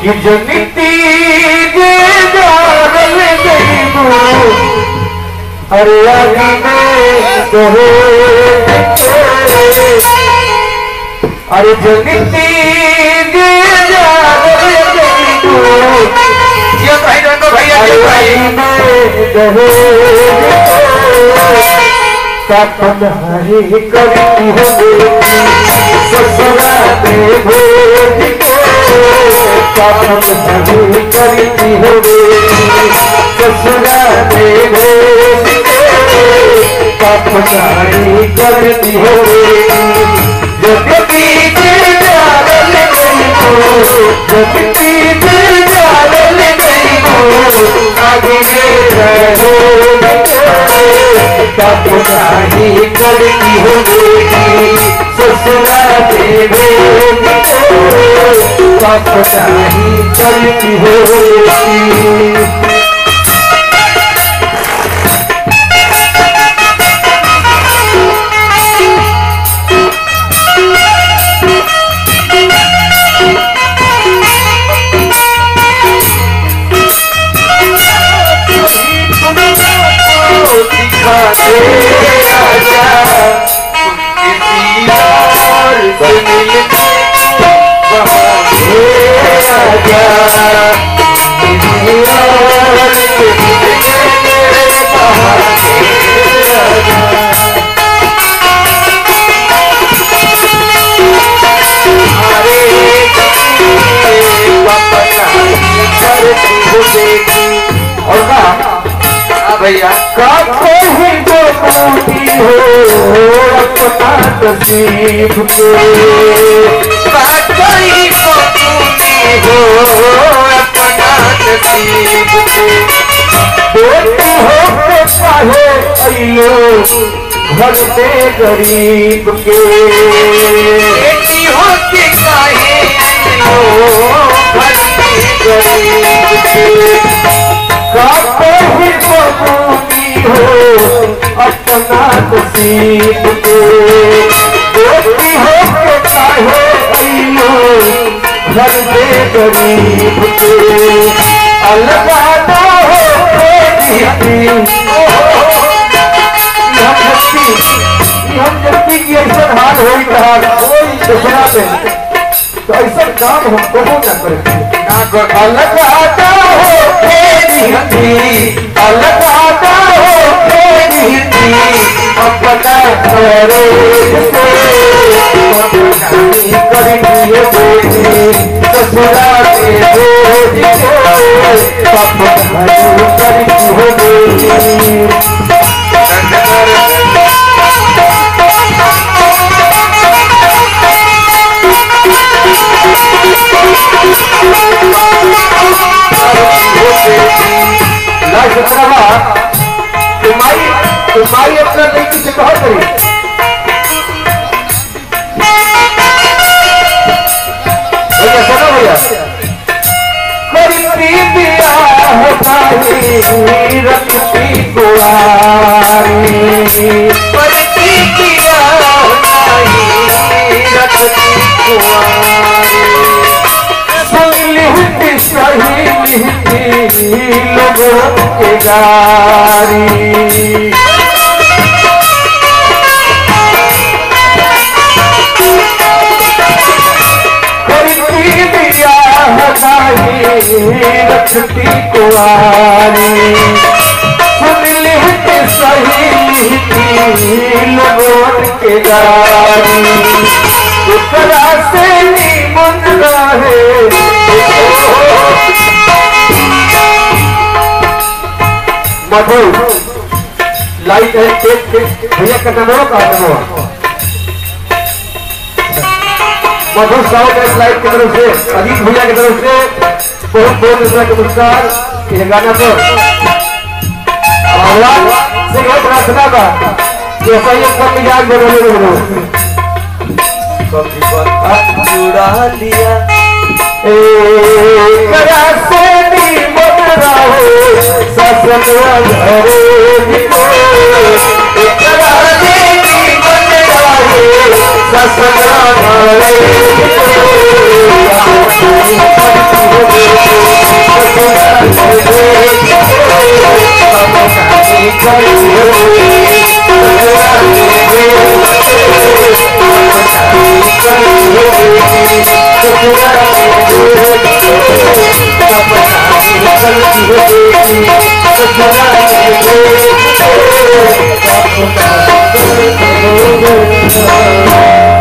कि जनिती के जागल गईबू अरे आगे में कहे अरे जनिती के जागल गईबू ये भाई रंगो भैया ये भाई में कहे तापन हरी करती हो ससुरा में भोज तापन हरी करती हो ससुरा में भोज तापन हरी करती हो जब बीच जागल गई हो जब बीच जागल गई हो आगे रहो तापनाही करती हो ससुरा देवे तापनाही करती हो भैया ही तो पूरी हो अपना नसीब के ही तो पूरी हो अपना नसीब के बेटी हो के चाहे अयो घर में गरीब के बेटी हो के चाहे अयो घर में गरीब के ही बबूनी हो अपना नसीब के बेटी हो के चाहे अयो घर में गरीब के अलगाना हो हम जबकि की ऐसा हाल हो रहा कोई दूसरा पे तो ऐसा काम हम कबो न करें ना कर अलगाना हो अलगाता हो अपना करे ससुरा तुम्हारी अपना लड़की से कहो करी भैया सुनो भैया करती बियाह भाई रखती कुआरी करती बियाह भाई रखती कुआरी सुन लिखती सही लिखती लोगों के गारी रखती कुआरी सुन लिखती सही लिखती लोगों के गारी उसरा से निमन रहे मधु लाइट है भैया का नंबर का number Madhu sound and light की तरफ से अजीत भैया की तरफ से बहुत बहुत दूसरा के पुरस्कार ये गाना पर भगवान से यह प्रार्थना का कि ऐसा ही कम मिजाज बदले जुड़ा लिया से नहीं बन रहो ससुरा घरे ससुरा घरे Thank you.